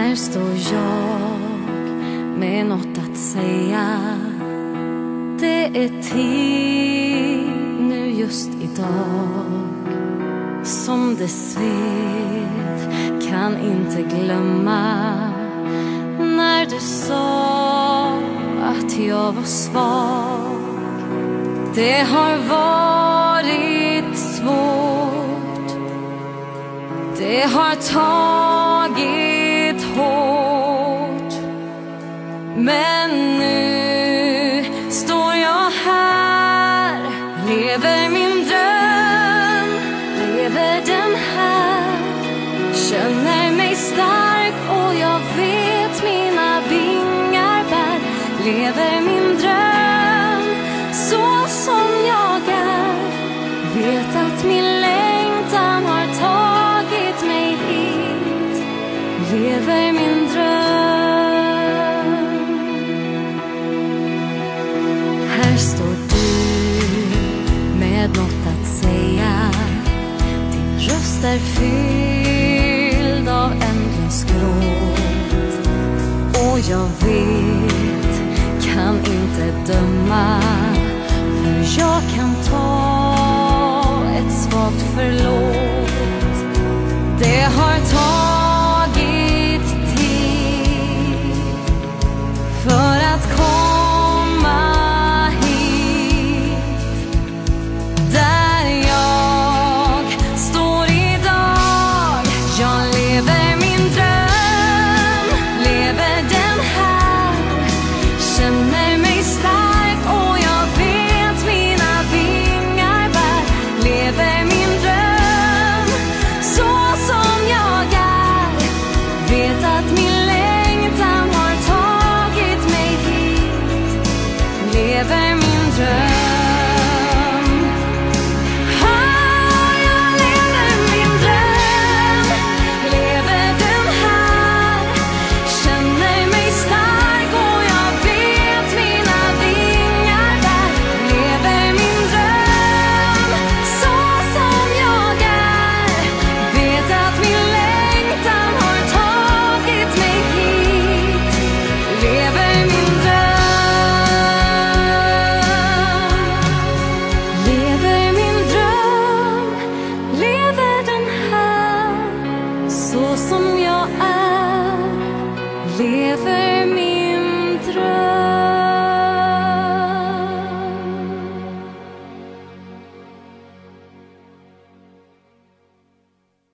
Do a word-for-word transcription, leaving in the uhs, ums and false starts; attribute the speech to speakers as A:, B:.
A: Här står jag med något att säga. Det är tid nu just idag som det sved, kan inte glömma när du sa att jag var svag. Det har varit svårt, det har tagit hårt, men nu står jag här, lever min dröm, lever den här, känner mig stark och jag vet mina vingar bär, lever min dröm så som jag är, vet att min längtan har tagit mig hit, lever min dröm. Här står du med något att säga, din röst är fylld av ändlös gråt, och jag vet, kan inte döma, för jag kan